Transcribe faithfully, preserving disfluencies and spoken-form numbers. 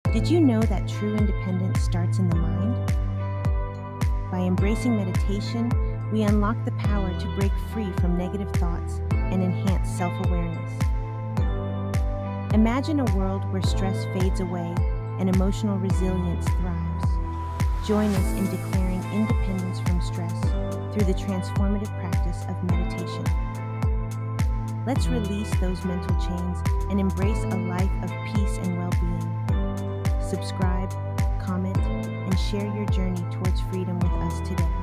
Did you know that true independence starts in the mind? By embracing meditation, we unlock the power to break free from negative thoughts and enhance self-awareness. Imagine a world where stress fades away and emotional resilience thrives. Join us in declaring independence from stress through the transformative practice of meditation. Let's release those mental chains and embrace a life of peace and well-being. Subscribe, comment, and share your journey towards freedom with us today.